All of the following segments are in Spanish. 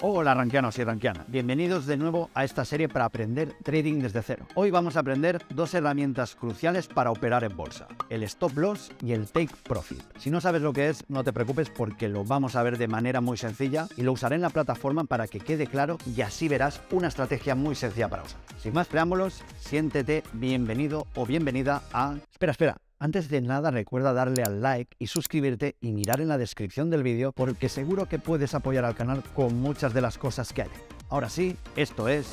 Hola rankianos y rankianas, bienvenidos de nuevo a esta serie para aprender trading desde cero. Hoy vamos a aprender dos herramientas cruciales para operar en bolsa, el Stop Loss y el Take Profit. Si no sabes lo que es, no te preocupes porque lo vamos a ver de manera muy sencilla y lo usaré en la plataforma para que quede claro y así verás una estrategia muy sencilla para usar. Sin más preámbulos, siéntete bienvenido o bienvenida a... Espera. Antes de nada recuerda darle al like y suscribirte y mirar en la descripción del vídeo porque seguro que puedes apoyar al canal con muchas de las cosas que hay. Ahora sí, esto es...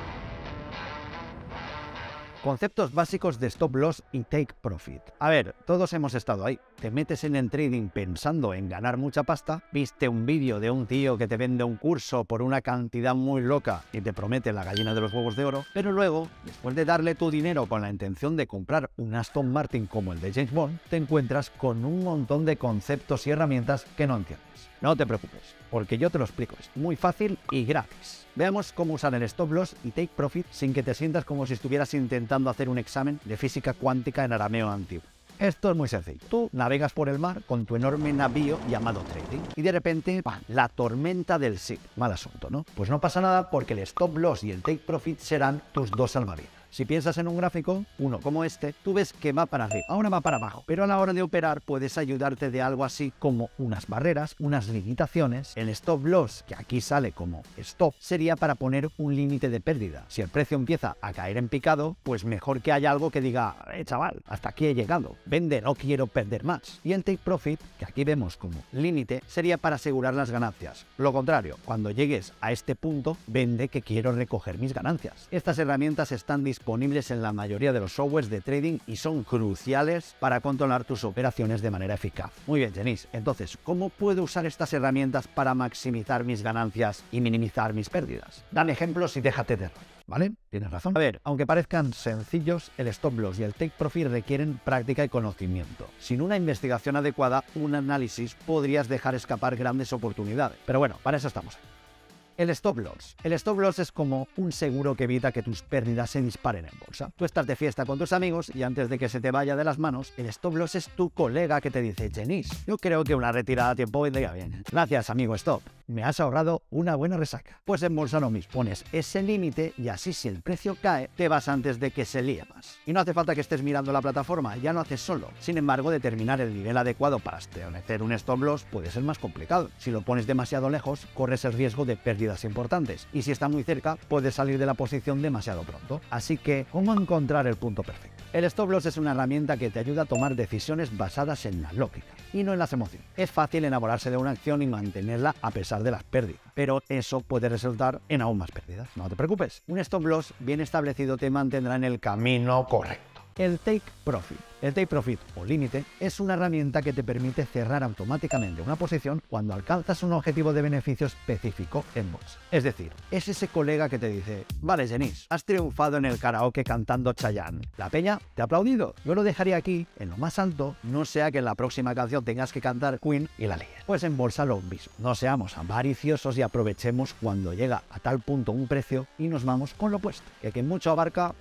Conceptos básicos de Stop Loss y Take Profit. A ver, todos hemos estado ahí. Te metes en el trading pensando en ganar mucha pasta, viste un vídeo de un tío que te vende un curso por una cantidad muy loca y te promete la gallina de los huevos de oro, pero luego, después de darle tu dinero con la intención de comprar un Aston Martin como el de James Bond, te encuentras con un montón de conceptos y herramientas que no entiendes. No te preocupes, porque yo te lo explico, es muy fácil y gratis. Veamos cómo usar el Stop Loss y Take Profit sin que te sientas como si estuvieras intentando hacer un examen de física cuántica en arameo antiguo. Esto es muy sencillo. Tú navegas por el mar con tu enorme navío llamado trading y de repente, ¡pam!, la tormenta del SIG. Mal asunto, ¿no? Pues no pasa nada porque el Stop Loss y el Take Profit serán tus dos salvavidas. Si piensas en un gráfico, uno como este, tú ves que va para arriba, ahora va para abajo, pero a la hora de operar puedes ayudarte de algo así como unas barreras, unas limitaciones. El Stop Loss, que aquí sale como Stop, sería para poner un límite de pérdida. Si el precio empieza a caer en picado, pues mejor que haya algo que diga, chaval, hasta aquí he llegado, vende, no quiero perder más. Y el Take Profit, que aquí vemos como límite, sería para asegurar las ganancias. Lo contrario, cuando llegues a este punto, vende que quiero recoger mis ganancias. Estas herramientas están disponibles en la mayoría de los softwares de trading y son cruciales para controlar tus operaciones de manera eficaz. Muy bien, Jenis, entonces, ¿cómo puedo usar estas herramientas para maximizar mis ganancias y minimizar mis pérdidas? Dame ejemplos y déjate de rollo, ¿vale? Tienes razón. A ver, aunque parezcan sencillos, el Stop Loss y el Take Profit requieren práctica y conocimiento. Sin una investigación adecuada, un análisis, podrías dejar escapar grandes oportunidades. Pero bueno, para eso estamos aquí. El Stop Loss. El Stop Loss es como un seguro que evita que tus pérdidas se disparen en bolsa. Tú estás de fiesta con tus amigos y antes de que se te vaya de las manos, el Stop Loss es tu colega que te dice, Jenis, yo creo que una retirada a tiempo vendría bien. Gracias, amigo Stop. Me has ahorrado una buena resaca. Pues en bolsa lo mismo. Pones ese límite y así si el precio cae, te vas antes de que se líe más. Y no hace falta que estés mirando la plataforma, ya lo haces solo. Sin embargo, determinar el nivel adecuado para establecer un Stop Loss puede ser más complicado. Si lo pones demasiado lejos, corres el riesgo de pérdidas importantes y si está muy cerca puedes salir de la posición demasiado pronto. Así que, ¿cómo encontrar el punto perfecto? El Stop Loss es una herramienta que te ayuda a tomar decisiones basadas en la lógica y no en las emociones. Es fácil enamorarse de una acción y mantenerla a pesar de las pérdidas, pero eso puede resultar en aún más pérdidas. No te preocupes, un Stop Loss bien establecido te mantendrá en el camino correcto. El Take Profit. El Take Profit o límite es una herramienta que te permite cerrar automáticamente una posición cuando alcanzas un objetivo de beneficio específico en bolsa. Es decir, es ese colega que te dice, vale, Jenis, has triunfado en el karaoke cantando Chayanne. La peña te ha aplaudido. Yo lo dejaría aquí, en lo más alto, no sea que en la próxima canción tengas que cantar Queen y la líes. Pues en bolsa lo mismo. No seamos avariciosos y aprovechemos cuando llega a tal punto un precio y nos vamos con lo opuesto. Que quien mucho abarca...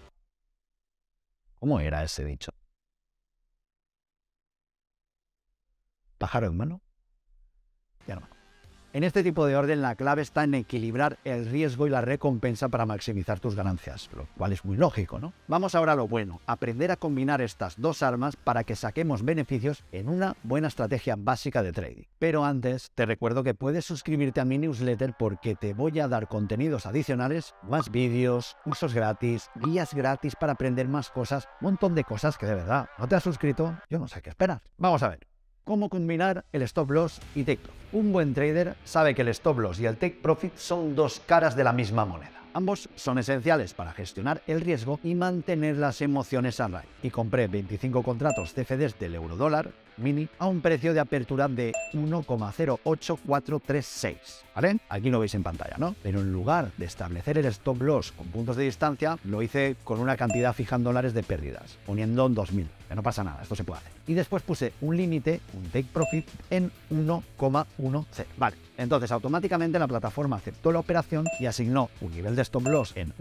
¿Cómo era ese dicho? ¿Pájaro en mano? Ya no. En este tipo de orden la clave está en equilibrar el riesgo y la recompensa para maximizar tus ganancias, lo cual es muy lógico, ¿no? Vamos ahora a lo bueno, aprender a combinar estas dos armas para que saquemos beneficios en una buena estrategia básica de trading. Pero antes, te recuerdo que puedes suscribirte a mi newsletter porque te voy a dar contenidos adicionales, más vídeos, cursos gratis, guías gratis para aprender más cosas, un montón de cosas que de verdad no te has suscrito, yo no sé qué esperar. Vamos a ver. ¿Cómo combinar el Stop Loss y Take Profit? Un buen trader sabe que el Stop Loss y el Take Profit son dos caras de la misma moneda. Ambos son esenciales para gestionar el riesgo y mantener las emociones a raya. Y compré 25 contratos CFDs del eurodólar mini a un precio de apertura de 1,08436. ¿Vale? Aquí lo veis en pantalla, ¿no? Pero en lugar de establecer el Stop Loss con puntos de distancia, lo hice con una cantidad fija en dólares de pérdidas, poniendo 2000. Que no pasa nada, esto se puede hacer. Y después puse un límite, un Take Profit, en 1,10. Vale, entonces automáticamente la plataforma aceptó la operación y asignó un nivel de Stop Loss en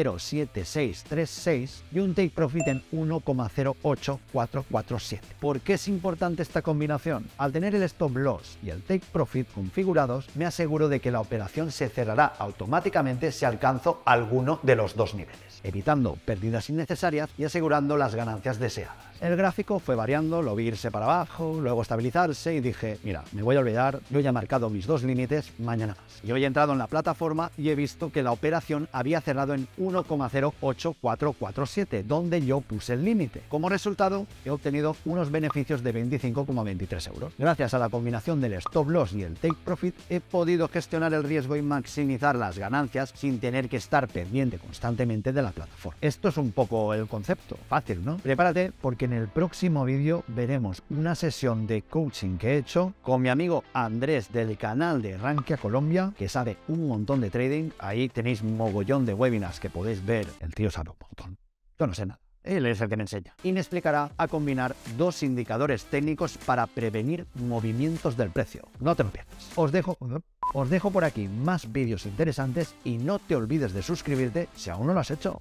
1,07636 y un Take Profit en 1,08447. ¿Por qué qué es importante esta combinación? Al tener el stop loss y el take profit configurados, me aseguro de que la operación se cerrará automáticamente si alcanzo alguno de los dos niveles, evitando pérdidas innecesarias y asegurando las ganancias deseadas. El gráfico fue variando, lo vi irse para abajo, luego estabilizarse y dije, mira, me voy a olvidar, yo ya he marcado mis dos límites, mañana más. Y hoy he entrado en la plataforma y he visto que la operación había cerrado en 1,08447, donde yo puse el límite. Como resultado, he obtenido unos beneficios de 25,23 euros. Gracias a la combinación del stop loss y el take profit, he podido gestionar el riesgo y maximizar las ganancias sin tener que estar pendiente constantemente de la plataforma. Esto es un poco el concepto, fácil, ¿no? Prepárate porque en el próximo vídeo veremos una sesión de coaching que he hecho con mi amigo Andrés del canal de Rankia Colombia, que sabe un montón de trading. Ahí tenéis un mogollón de webinars que podéis ver. El tío sabe un montón. Yo no sé nada. Él es el que me enseña. Y me explicará a combinar dos indicadores técnicos para prevenir movimientos del precio. No te lo pierdas. Os dejo por aquí más vídeos interesantes y no te olvides de suscribirte si aún no lo has hecho.